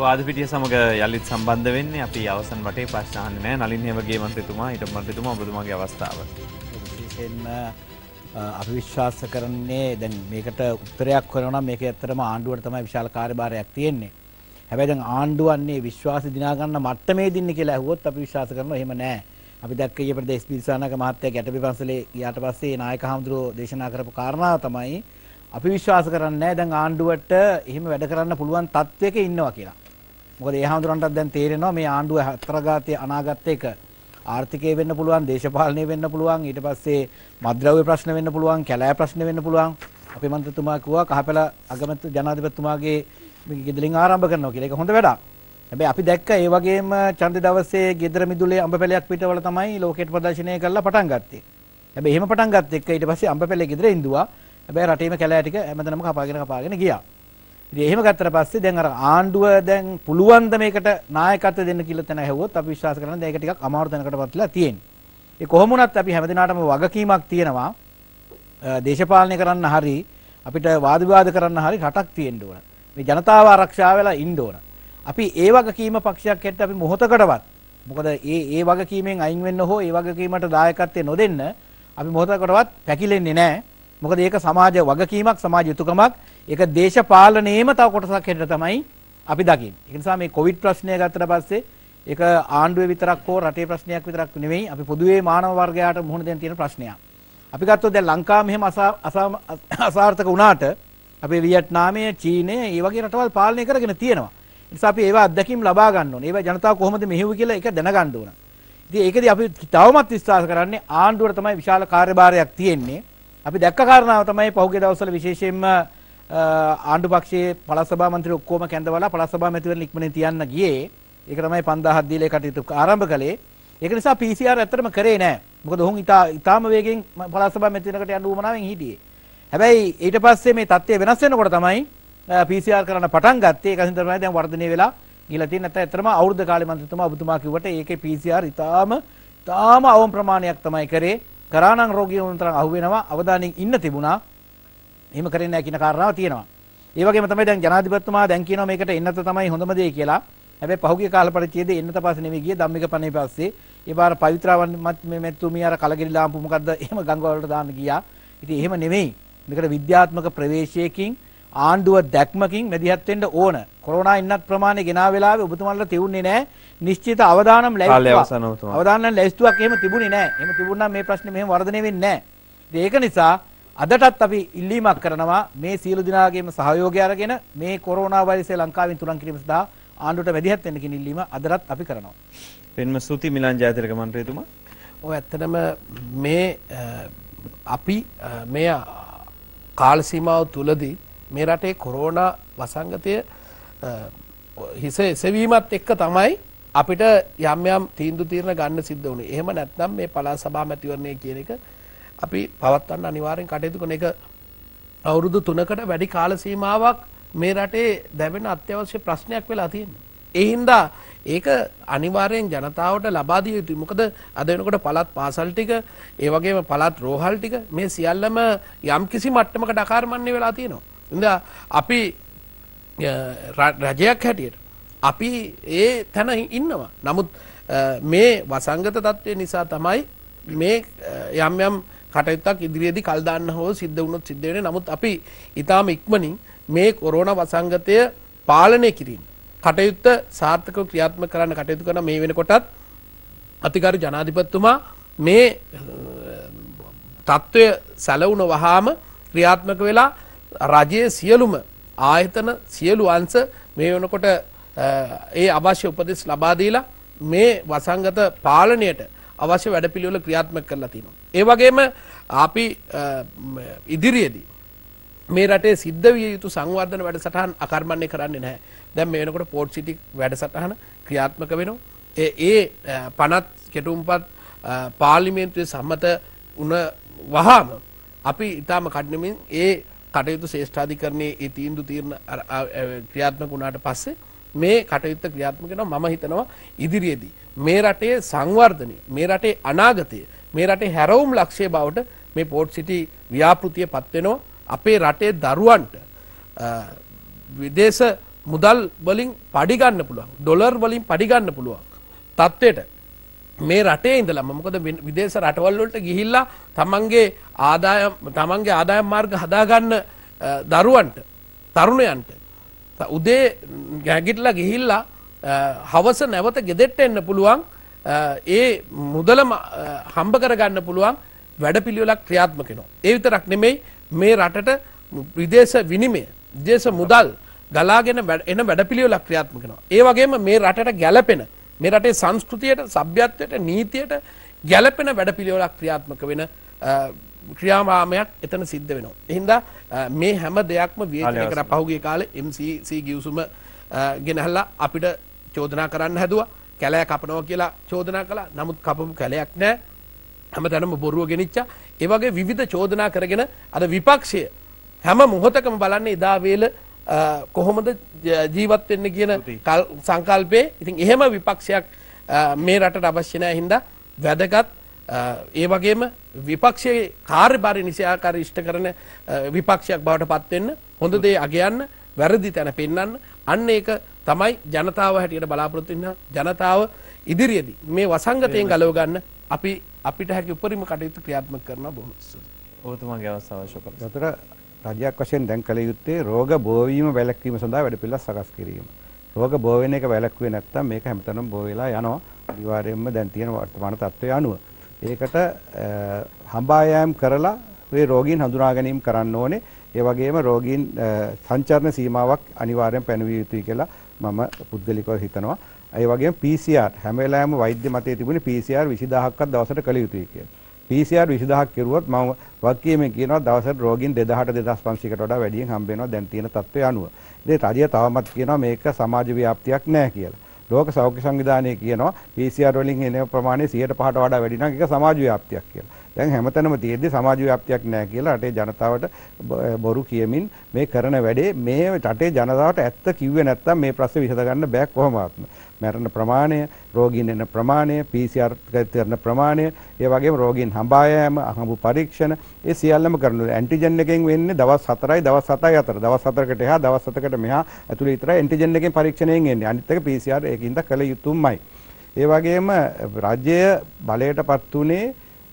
වාදපිටිය සමග යළිත් සම්බන්ධ වෙන්නේ අපි අවසන් වටේ ප්‍රශ්න අහන්නේ නැහැ. නලින් හේමගේ මන්ත්‍රීතුමා ඊට මන්ත්‍රීතුමා ඔබතුමාගේ අවස්ථාව. විශේෂයෙන්ම අපි විශ්වාස කරන්නේ දැන් මේකට උත්තරයක් හොයනවා නම් මේක ඇත්තටම ආණ්ඩුවට තමයි විශාල කාර්යභාරයක් තියෙන්නේ. හැබැයි දැන් ආණ්ඩුවන්නේ විශ්වාස දිනා ගන්න මට්ටමේ දින්නේ කියලා ඇහුවොත් අපි විශ්වාස කරනවා එහෙම නැහැ. අපි දැක්ක ඊයේ ප්‍රදේශ පිරිසානක මහත්තයා ගැටපි පන්සලේ ගියාට පස්සේ නායක හඳුරෝ දේශනා කරපු කාරණාව තමයි අපි විශ්වාස කරන්නේ නැහැ දැන් ආණ්ඩුවට එහෙම වැඩ කරන්න පුළුවන් තත්වයක ඉන්නවා කියලා. මොකද ඒ හඳුරන්ටත් දැන් තේරෙනවා මේ ආණ්ඩුව හතරගාතයේ අනාගත එක ආර්ථිකය වෙන්න පුළුවන්, දේශපාලනය වෙන්න පුළුවන්, ඊට පස්සේ මත්ද්‍රව්‍ය ප්‍රශ්න වෙන්න පුළුවන්, කැලෑ ප්‍රශ්න වෙන්න පුළුවන්. අපේ මන්ත්‍රීතුමා කිව්වා කහපැල අගමැති ජනාධිපතිතුමාගේ ගෙදරින් ආරම්භ කරනවා කියලා. ඒක හොඳ වැඩක්. හැබැයි අපි දැක්ක ඒ වගේම ඡන්ද දවසේ ගෙදර මිදුලේ අඹපැලයක් පිටවල තමයි ලෝකෙට ප්‍රදර්ශනය කරලා පටන් ගත්තේ. හැබැයි එහෙම පටන් ගත්ත එක ඊට පස්සේ අඹපැලේ ගෙදර ඉඳුවා. හැබැයි රටේම කැලෑ ටික හැමදැනම කපාගෙන ගියා. ඉතින් එහෙම ගත්තට පස්සේ දැන් අර ආණ්ඩුව දැන් පුළුවන් ද මේකට නායකත්වය දෙන්න කියලා තැන ඇහුවොත් අපි විශ්වාස කරනවා දැන් ඒක ටිකක් අමාරු තැනකටපත්ලා තියෙන්නේ. ඒ කොහොම වුණත් අපි හැමදිනාටම වගකීමක් තියෙනවා. දේශපාලනය කරන්න හරි අපිට වාද විවාද කරන්න හරි රටක් තියෙන්න ඕන. මේ ජනතාව ආරක්ෂා වෙලා ඉන්න ඕන. අපි ඒ වගකීම පක්ෂයක් හැට අපි මොහොතකටවත් මොකද ඒ වගකීමෙන් අයින් වෙන්න හෝ ඒ වගකීමට දායකත්වය නොදෙන්න අපි මොහොතකටවත් පැකිලෙන්නේ නැහැ. මොකද ඒක සමාජ වගකීමක්, සමාජ යුතුයකමක්. ඒක දේශපාලනයේම තව කොටසක් හැටියට තමයි අපි දකින්නේ. ඒ නිසා මේ කොවිඩ් ප්‍රශ්නය ගත්තට පස්සේ ඒක ආණ්ඩුවේ විතරක් හෝ රටේ ප්‍රශ්නයක් විතරක් නෙවෙයි. අපි පොදුවේ මානව වර්ගයාට මුහුණ දෙන්න තියෙන ප්‍රශ්නයක්. අපි ගත්තොත් දැන් ලංකාව මෙහෙම අසාර්ථක වුණාට අපේ වියට්නාමය, චීනය ඒ වගේ රටවල් පාලනය කරගෙන තියෙනවා. ඒ නිසා අපි ඒවා අත්දැකීම් ලබා ගන්න ඕනේ. ඒවා ජනතාව කොහොමද මෙහෙව්වේ කියලා ඒක දැනගන්න ඕන. ඉතින් ඒකදී අපි තවමත් විශ්වාස කරන්නේ ආණ්ඩුවට තමයි විශාල කාර්යභාරයක් තියෙන්නේ. අපි දැක්ක කාරණාව තමයි පහුගිය දවස්වල විශේෂයෙන්ම ආණ්ඩු පක්ෂයේ පළාත් සභා මන්ත්‍රී ඔක්කොම කැඳවලා පළාත් සභා මැතිවරණ ඉක්මනින් තියන්න ගියේ. ඒක තමයි 5000ක් දීලා කටයුතු ආරම්භ කළේ. ඒක නිසා PCR ඇත්තටම කරේ නැහැ. මොකද ඔහුන් ඊටාම වේගෙන් පළාත් සභා මැතිවරණකට යන්න උවමනාවෙන් හිටියේ. හැබැයි ඊට පස්සේ මේ තත්ත්වය වෙනස් වෙනකොට තමයි PCR කරන්න පටන් ගත්තේ. ඒක හින්දා තමයි දැන් වර්ධනය වෙලා ගිහලා තියෙන. නැත්නම් ඇත්තටම අවුරුද්ද කාලේ මන්ත්‍රීතුමා ඔබතුමා කිව්වට ඒකේ PCR ඊටාම අවම ප්‍රමාණයක් තමයි කරේ. කරානම් රෝගියෝ තරම් අහු වෙනවා. අවදානින් ඉන්න තිබුණා. එහෙම කරන්නේ නැහැ කියන කාරණාව තියෙනවා. ඒ වගේම තමයි දැන් ජනාධිපතිතුමා දැන් කියනවා මේකට එන්නත තමයි හොඳම දේ කියලා. හැබැයි පහුගිය කාල පරිච්ඡේදයේ එන්නත පස්සේ නෙවෙයි ගියේ ධම්මික පණේ පස්සේ. ඒ පාර පවිත්‍රාවන් මේ මෙතුමිය අර කලගිරි ලාම්පු මොකද්ද එහෙම ගංග වලට දාන්න ගියා. ඉතින් එහෙම නෙවෙයි. මේකට විද්‍යාත්මක ප්‍රවේශයකින් ආණ්ඩුව දැක්මකින් මැදිහත් වෙන්න ඕන. කොරෝනා ඉන්නත් ප්‍රමාණය ගෙනා වෙලාවේ ඔබතුමාලා තියුන්නේ නැහැ. නිශ්චිත අවදානම් ලැයිස්තුවක්. අවදානම් ලැයිස්තුවක් එහෙම තිබුණේ නැහැ. එහෙම තිබුණා මේ ප්‍රශ්නේ මෙහෙම වර්ධනය වෙන්නේ නැහැ. ඒක නිසා අදටත් අපි ඉල්ලීමක් කරනවා මේ සියලු දිනාගේම සහයෝගය අරගෙන මේ කොරෝනා වෛරසය ලංකාවෙන් තුරන් කිරීම සඳහා ආණ්ඩුවට මැදිහත් වෙන්න කියන ඉල්ලීම අදටත් අපි කරනවා. වෙනම ස්තුති මිලන් ජයතිලක මන්ත්‍රීතුමා. ඔය ඇත්තටම මේ අපි මේ කාල සීමාව තුලදී මේ රටේ කොරෝනා වසංගතය හිස එසවීමත් එක්ක තමයි අපිට යම් යම් තීන්දුව తీරන ගන්න සිද්ධ වුණේ. එහෙම නැත්නම් මේ පළාත් සභා මැතිවරණය කියන එක අපි පවත්වන්න අනිවාර්යෙන් කටයුතු කරන එක අවුරුදු 3කට වැඩි කාල සීමාවක් මේ රටේ දැවෙන අත්‍යවශ්‍ය ප්‍රශ්නයක් වෙලා තියෙනවා. ඒ හින්දා ඒක අනිවාර්යෙන් ජනතාවට ලබා දිය යුතුයි. මොකද අද වෙනකොට පළාත් පාසල් ටික, ඒ වගේම පළාත් රෝහල් ටික මේ සියල්ලම යම් කිසි මට්ටමකට අකාර්මණ්‍ය වෙලා තියෙනවා. හින්දා අපි රජයක් හැටියට අපි ඒ තැන ඉන්නවා. නමුත් මේ වසංගත තත්ත්වය නිසා තමයි මේ යම් යම් කටයුත්තක් ඉදිරියේදී කල් දාන්න හෝ සිද්ධ වුණොත් සිද්ධ වෙන්නේ. නමුත් අපි ඊටාම ඉක්මනින් මේ කොරෝනා වසංගතය පාලනය කිරීම කටයුත්ත සාර්ථකව ක්‍රියාත්මක කරන්න කටයුතු කරන මේ වෙනකොටත් අතිගරු ජනාධිපතිතුමා මේ තත්ත්වය සැලවුණ වහාම ක්‍රියාත්මක වෙලා රජයේ සියලුම ආයතන සියලු අංශ මේ වෙනකොට ඒ අවශ්‍ය උපදෙස් ලබා දීලා මේ වසංගත පාලනයට අවශ්‍ය වැඩපිළිවෙල ක්‍රියාත්මක කරලා තියෙනවා. ඒ වගේම අපි ඉදිරියේදී මේ රටේ සිද්ධ විය යුතු සංවර්ධන වැඩසටහන් අකර්මණ්‍ය කරන්නේ නැහැ. දැන් මේ වෙනකොට පෝර්ට් සිටි වැඩසටහන ක්‍රියාත්මක වෙනවා. ඒ පනත් කෙටුම්පත් පාර්ලිමේන්තුවේ සම්මත වුණ වහාම අපි ඊටම කඩනමින් ඒ කටයුතු ශ්‍රේෂ්ඨාධිකරණයේ ඒ තීන්දුව తీරන ක්‍රියාත්මක වුණාට පස්සේ මේ කටයුත්ත ක්‍රියාත්මක වෙනවා. මම හිතනවා ඉදිරියේදී මේ රටේ සංවර්ධනය, මේ රටේ අනාගතය, මේ රටේ හැරවුම් ලක්ෂ්‍ය බවට මේ පෝර්ට් සිටි ව්‍යාපෘතිය පත් වෙනවා. අපේ රටේ දරුවන්ට විදේශ මුදල් වලින් පඩි ගන්න පුළුවන්. ඩොලර් වලින් පඩි ගන්න පුළුවන්. තත්ත්වයට මේ රටේ ඉඳලා මොකද විදේශ රටවල් වලට ගිහිල්ලා තමන්ගේ ආදායම් මාර්ග හදාගන්න දරුවන්ට තරුණයන්ට උදේ ගැගිටලා ගිහිල්ලා හවස නැවත ගෙදෙට්ට එන්න පුළුවන් ඒ මුදලම හම්බ කරගන්න පුළුවන් වැඩපිළිවෙලක් ක්‍රියාත්මක වෙනවා. ඒ විතරක් නෙමෙයි මේ රටට විදේශ විනිමය විදේශ මුදල් ගලාගෙන එන වැඩපිළිවෙලක් ක්‍රියාත්මක වෙනවා. ඒ වගේම මේ රටට ගැළපෙන මේ රටේ සංස්කෘතියට සભ્યත්වයට නීතියට ගැළපෙන වැඩපිළිවෙලක් ක්‍රියාත්මක වෙන ක්‍රියාමාමයක් එතන සිද්ධ වෙනවා. එහෙනම් මේ හැම දෙයක්ම විවේචනය කරලා පහුගිය කාලේ MCC ගිවිසුම ගෙනහලා අපිට චෝදනා කරන්න හැදුවා. කැලෑ කපනවා කියලා චෝදනා කළා. නමුත් කපපු කැලයක් නැහැ. හැමතැනම බොරුව ගෙනිච්චා. ඒ වගේ විවිධ චෝදනා කරගෙන අද විපක්ෂය හැම මොහොතකම බලන්නේ එදා වේල කොහොමද ජීවත් වෙන්න කියන සංකල්පේ. ඉතින් එහෙම විපක්ෂයක් මේ රටට අවශ්‍ය නැහැ. හින්දා වැදගත් ඒ වගේම විපක්ෂයේ කාර්යභාරය නිසියාකාරව ඉෂ්ට කරන විපක්ෂයක් බවට පත් වෙන්න හොඳ දේ අගයන්න වැරදි තැන පෙන්වන්න අන්න ඒක තමයි ජනතාව හැටියට බලාපොරොත්තු වෙන ජනතාව ඉදිරියේදී මේ වසංගතයෙන් ගලව ගන්න අපිට හැකි උපරිම කටයුතු ක්‍රියාත්මක කරන බොහොම ඔබතුමාගේ අවස්ථාව අවශ්‍ය කරලා. දතර රජයක් වශයෙන් දැන් කළ යුත්තේ රෝග බෝවීම වැළැක්වීම සඳහා වැඩපිළිවෙළ සකස් කිරීම. රෝග බෝ වෙන එක වැළැක්ුවේ නැත්නම් මේක හැමතැනම බෝ වෙලා යනවා. අනිවාර්යයෙන්ම දැන් තියෙන වර්තමාන තත්ත්වය අනුව. ඒකට හඹා යෑම් කරලා මේ රෝගීන් හඳුනා ගැනීම කරන්න ඕනේ. ඒ වගේම රෝගීන් සංචරණ සීමාවක් අනිවාර්යෙන් පැනවිය යුතුයි කියලා මම පුද්ගලිකව හිතනවා. ඒ වගේම PCR හැම වෙලාවෙම වෛද්‍ය මතයේ තිබුණේ PCR 20000ක්වත් දවසට කළ යුතුයි කියලා. PCR 20000ක් කෙරුවොත් මම වක්කීමෙන් කියනවා දවසට රෝගීන් 2000ට 2500කට වඩා වැඩියෙන් හම්බ වෙනවා දැන් තියෙන තත්ත්වය අනුව. ඉතින් රජය තවමත් කියනවා මේක සමාජ ව්‍යාප්තියක් නෑ කියලා. ලෝක සෞඛ්‍ය සංවිධානය කියනවා PCR වලින් එන ප්‍රමාණය 100ට 5ට වඩා වැඩි නම් ඒක සමාජ ව්‍යාප්තියක් කියලා. දැන් හැමතැනම තියෙද්දි සමාජ ව්‍යාප්තියක් නැහැ කියලා රටේ ජනතාවට බොරු කියමින් මේ කරන වැඩේ මේ රටේ ජනතාවට ඇත්ත කිව්වේ නැත්නම් මේ ප්‍රශ්නේ විසඳ ගන්න බෑ කොහොමවත්. මරණ ප්‍රමාණය, රෝගීන් එන ප්‍රමාණය, PCR කරන ප්‍රමාණය, ඒ වගේම රෝගීන් හඹා යෑම, අහඹු පරීක්ෂණ ඒ සියල්ලම කරනවා. ඇන්ටිජන් එකෙන් වෙන්නේ දවස් 4යි දවස් 7යි අතර. දවස් 4කට එහා දවස් 7කට මෙහා ඇතුළේ විතරයි ඇන්ටිජන් එකෙන් පරීක්ෂණයෙන් එන්නේ. අනිත් එක PCR ඒකින්ද කළ යුතුමයි. ඒ වගේම රාජ්‍ය බලයටපත් උනේ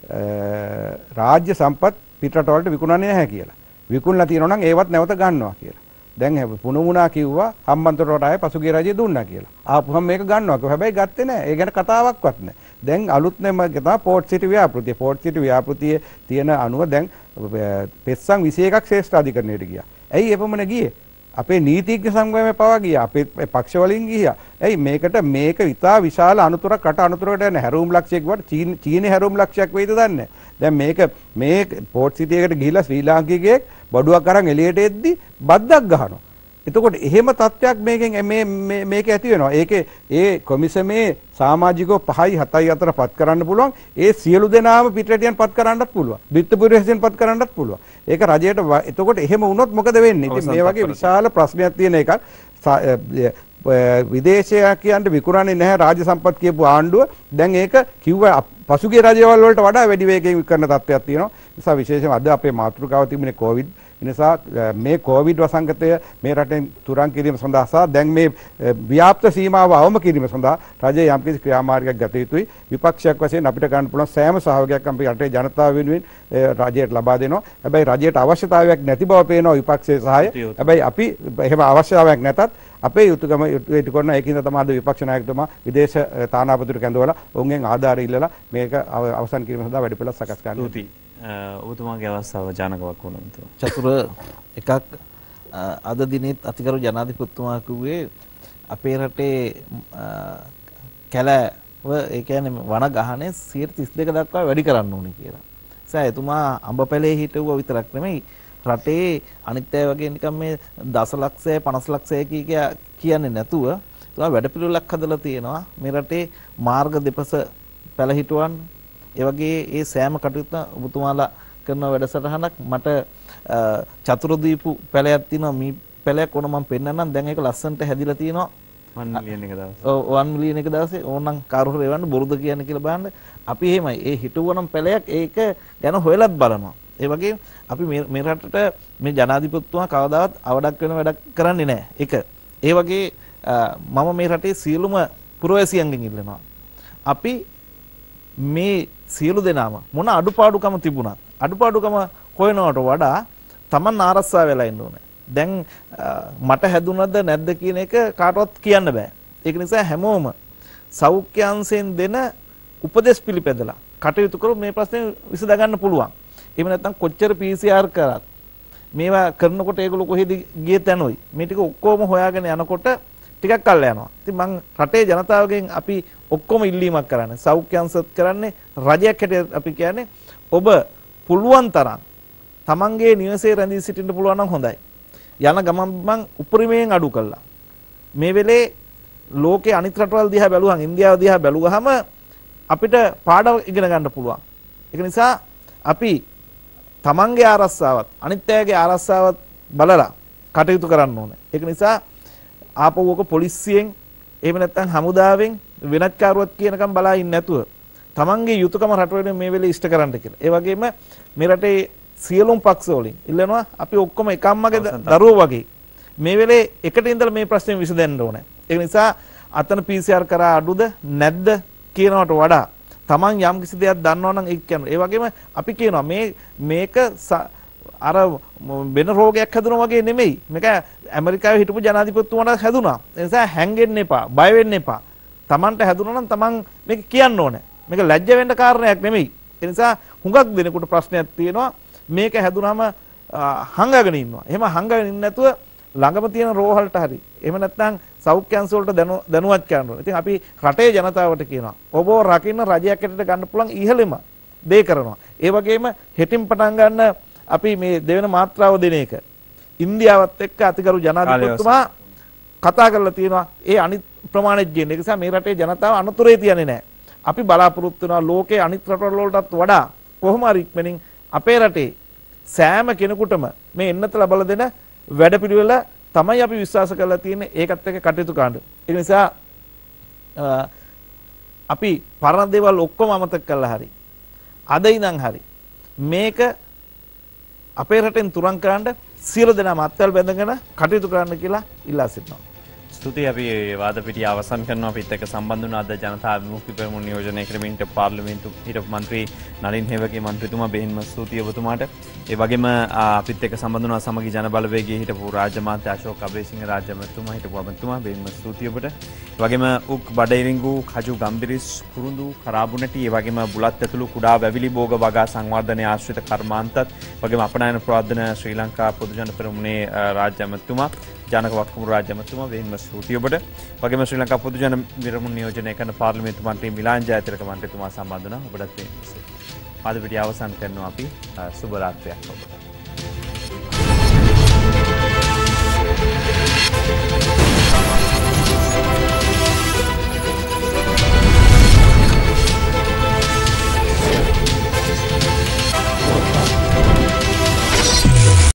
රාජ්‍ය සම්පත් පිටරට වලට විකුණන්නේ නැහැ කියලා. විකුණලා තියෙනවා නම් ඒවත් නැවත ගන්නවා කියලා. දැන් පුණුමුණා කිව්වා හම්බන්තොට ආයේ පසුගිය රජය දුන්නා කියලා. ආපුවම මේක ගන්නවා කිව්වා. හැබැයි ගත්තේ නැහැ. ඒ ගැන කතාවක්වත් නැහැ. දැන් අලුත්නෙම තමයි පෝට් සිටි ව්‍යාපෘතිය. පෝට් සිටි ව්‍යාපෘතියේ තියෙන අනුව දැන් පෙස්සන් 21ක් ශ්‍රේෂ්ඨ අධිකරණයට ගියා. ඇයි එපමණ ගියේ? අපේ නීතිඥ සංගමයේ පවා ගියා. අපේ පක්ෂ වලින් ගියා. ඇයි මේක ඉතා විශාල අනුතරක් රට අනුතරකට යන හැරවුම් ලක්ෂයක් වට චීනේ හැරවුම් ලක්ෂයක් වෙයිද දන්නේ නැහැ. දැන් මේ පෝට් සිටි එකට ගිහිලා ශ්‍රී ලාංකිකයෙක් බඩුවක් අරන් එළියට එද්දි බද්දක් ගහනවා. එතකොට එහෙම තත්ත්වයක් මේකෙන් මේක ඇති වෙනවා. ඒකේ ඒ කොමිසමේ සමාජිකව 5යි 7යි අතර පත් කරන්න පුළුවන්. ඒ සියලු දෙනාම පිටරටියන් පත් කරන්නත් පුළුවන්. විත්තුපුරයෙන් පත් කරන්නත් පුළුවන්. ඒක රජයට එතකොට එහෙම වුණොත් මොකද වෙන්නේ? ඉතින් මේ වගේ විශාල ප්‍රශ්නයක් තියෙන එකක් විදේශයක් කියන්නේ විකුණන්නේ නැහැ රාජ්‍ය සම්පත් කියපු ආණ්ඩුව දැන් ඒක කිව්ව පසුගිය රජවල් වලට වඩා වැඩි වේගයෙන් කරන තත්ත්වයක් තියෙනවා. නිසා විශේෂයෙන් අද අපේ මාතෘකාව තිබුණේ කොවිඩ්. නිසා මේ කොවිඩ් වසංගතය මේ රටෙන් තුරන් කිරීම සඳහා සහ දැන් මේ ව්‍යාප්ත සීමාව අවම කිරීම සඳහා රජය යම්කිසි ක්‍රියාමාර්ගයක් ගත යුතුයි. විපක්ෂයක් වශයෙන් අපිට ගන්න පුළුවන් සෑම සහයෝගයක් අපි රටේ ජනතාව වෙනුවෙන් රජයට ලබා දෙනවා. හැබැයි රජයට අවශ්‍යතාවයක් නැති බව පේනවා විපක්ෂයේ සහාය. හැබැයි අපි එහෙම අවශ්‍යතාවයක් නැතත් අපේ යුතුයකම ඉටු කරන ඒකින්ද තමයි අද විපක්ෂ નાයකතුමා විදේශ තානාපතිට කැඳවලා ඔවුන්ගෙන් ආධාර ඉල්ලලා මේක අවසන් කිරීම සඳහා වැඩපිළිවෙළ සකස් කරනවා. ඔබතුමාගේ අවස්ථාව ජානකවක් වුණා. චතුර එකක් අද දිනෙත් අතිගරු ජනාධිපතිතුමා කිව්වේ අපේ රටේ කැලව ඒ කියන්නේ වන ගහනේ 32 දක්වා වැඩි කරන්න ඕනේ කියලා. එතුමා අඹපැලේ හිටවුවා විතරක් නෙමෙයි රටේ අනිත් අය වගේ නිකන් මේ දසලක්ෂය 50 ලක්ෂය කියන්නේ නැතුව එතුමා වැඩපිළිවෙලක් හදලා තියෙනවා මේ රටේ මාර්ග දෙපස පැල හිටවන්න. ඒ වගේ ඒ සෑම කටයුත්තම ඔබතුමාලා කරන වැඩසටහනක් මට චතුරදීපු පැලයක් තියෙනවා මේ පැලයක් ඕන මම පෙන්නන්නම් දැන් ඒක ලස්සනට හැදිලා තියෙනවා 1 මිලියන් එක දවසේ 1 මිලියන් එක දවසේ ඕනනම් කාරු හරි එවන්න බොරුද කියන්නේ කියලා බලන්න අපි එහෙමයි ඒ හිටුවනම් පැලයක් ඒක ගැන හොයලත් බලනවා. ඒ වගේ අපි මේ රටට මේ ජනාධිපතිතුමා කවදාවත් අවඩක් වෙන වැඩක් කරන්නේ නැහැ. ඒක ඒ වගේ මම මේ රටේ සියලුම පුරවැසියන්ගෙන් ඉල්ලනවා. අපි මේ සියලු දෙනාම මොන අඩුපාඩුකම තිබුණත් අඩුපාඩුකම හොයනවට වඩා Taman ආරක්ෂා වෙලා ඉන්න ඕනේ. දැන් මට හැදුනද නැද්ද කියන එක කාටවත් කියන්න බෑ. ඒක නිසා හැමෝම සෞඛ්‍ය අංශයෙන් දෙන උපදෙස් පිළිපැදලා කටයුතු කරොත් මේ ප්‍රශ්නේ විසඳ ගන්න පුළුවන්. එහෙම නැත්නම් කොච්චර PCR කරත් මේවා කරනකොට ඒගොල්ලෝ කොහෙද ගියේ තැනොයි. මේ ටික ඔක්කොම හොයාගෙන යනකොට ටිකක් කල් යනවා. ඉතින් මං රටේ ජනතාවගෙන් අපි ඔක්කොම ඉල්ලීමක් කරන්නේ. සෞඛ්‍ය අංශත් කරන්නේ රජයක් හැටියට අපි කියන්නේ ඔබ පුළුවන් තරම් තමන්ගේ නිවසේ රැඳී සිටින්න පුළුවන් නම් හොඳයි. යන ගමන් මං උපරිමයෙන් අඩු කළා. මේ වෙලේ ලෝකේ අනිත් රටවල් දිහා බැලුවහම ඉන්දියාව දිහා බැලුවහම අපිට පාඩම ඉගෙන ගන්න පුළුවන්. ඒක නිසා අපි තමන්ගේ ආරක්ෂාවත් අනිත් අයගේ ආරක්ෂාවත් බලලා කටයුතු කරන්න ඕනේ. ඒක නිසා ආපහුවක පොලිසියෙන් එහෙම නැත්නම් හමුදාවෙන් වෙනත් කාරුවත් කියනකම් බලා ඉන්නේ නැතුව තමන්ගේ යුතුයකම රට වෙනුවෙන් මේ වෙලේ ඉෂ්ට කරන්න කියලා. ඒ වගේම මේ රටේ සියලුම පක්ෂ වලින් ඉල්ලනවා අපි ඔක්කොම එකම්මගේ දරුවෝ වගේ මේ වෙලේ එකට ඉඳලා මේ ප්‍රශ්නේ විසඳෙන්න ඕනේ. ඒ නිසා අතන PCR කරා අඩුද නැද්ද කියනවට වඩා තමන් යම් කිසි දෙයක් දන්නවා නම් ඒක කියනවා. ඒ වගේම අපි කියනවා මේක අර වෙන රෝගයක් හැදුනා වගේ නෙමෙයි. මේක ඇමරිකාවේ හිටපු ජනාධිපතිතුමාට හැදුනා. ඒ නිසා හැංගෙන්න එපා, බය වෙන්න එපා. තමන්ට හැදුනා නම් තමන් මේක කියන්න ඕනේ. මේක ලැජ්ජ වෙන්න කාරණයක් නෙමෙයි. ඒ නිසා හුඟක් දෙනෙකුට ප්‍රශ්නයක් තියෙනවා. මේක හැදුනම හංගගෙන ඉන්නවා. එහෙම හංගගෙන ඉන්නේ නැතුව ළඟම තියෙන රෝහලට හරි. එහෙම නැත්නම් සෞඛ්‍ය අංශ වලට දැනුවත් කරන්න ඕනේ. ඉතින් අපි රටේ ජනතාවට කියනවා ඔබව රකින්න රජයක් හැටියට ගන්න පුළුවන් ඉහළම දේ කරනවා. ඒ වගේම හෙටින් පටන් ගන්න අපි මේ දෙවෙන මාත්‍රාව දෙන එක ඉන්දියාවත් එක්ක අතිගරු ජනාධිපතිතුමා කතා කරලා තියෙනවා ඒ අනිත් ප්‍රමාණෙත් ගේන්න. ඒ නිසා මේ රටේ ජනතාව අනතුරේ තියන්නේ නැහැ. අපි බලාපොරොත්තු වෙනවා ලෝකේ අනිත් රටවල් වලටත් වඩා කොහොම හරි ඉක්මනින් අපේ රටේ සෑම කෙනෙකුටම මේ එන්නත ලබා දෙන වැඩපිළිවෙල තමයි අපි විශ්වාස කරලා තියෙන්නේ. ඒකත් එක්ක කටයුතු කරන්න. ඒ නිසා අපි පරණ දේවල් ඔක්කොම අමතක කරලා හරි අද ඉඳන් හරි මේක අපේ රටෙන් තුරන් කරන්න සියලු දෙනාම අත්වල බැඳගෙන කටයුතු කරන්න කියලා ඉල්ලා සිටිනවා. ස්තුතියි. අපි වාද පිටිය අවසන් කරනවා. අපිත් එක්ක සම්බන්ධ වුණ අද ජනතා විමුක්ති පෙරමුණ නියෝජනය කරමින් පාර්ලිමේන්තු හිටපු මන්ත්‍රී නලින් හේවගේ මන්ත්‍රීතුමා බෙහෙන්ම ස්තුතියි ඔබතුමාට. ඒ වගේම අපිත් එක්ක සම්බන්ධ වුණා සමගි ජන බලවේගයේ හිටපු රාජ්‍ය මාත්‍ය අශෝක් අබේසිංහ රාජ්‍ය මන්ත්‍රීතුමා හිටපු අමතුමා බෙහෙන්ම ස්තුතියි ඔබට. ඒ වගේම උක් බඩේරිංගු කජු ගම්බිරිස් කුරුඳු කරාබුණටි ඒ වගේම බුලත් ඇතුළු කුඩා වැවිලි භෝග වගා සංවර්ධනය ආශ්‍රිත කර්මාන්තත් වගේම අපනයන ප්‍රවර්ධන ශ්‍රී ලංකා පොදු ජන පෙරමුණේ රාජ්‍ය මන්ත්‍රීතුමා ජනක වක්කම රාජ්‍ය මන්ත්‍රීතුමා බෙහෙන්ම ස්තුතියි ඔබට. වගේම ශ්‍රී ලංකා පොදු ජන පෙරමුණ නියෝජනය කරන පාර්ලිමේන්තු මන්ත්‍රී මිලාන් ජයතිලක මන්ත්‍රීතුමා සම්බන්ධ වුණා. ඔබටත් මේ ආද පිටිය අවසන් කරනවා අපි. සුබ රාත්‍රියක් ඔබට.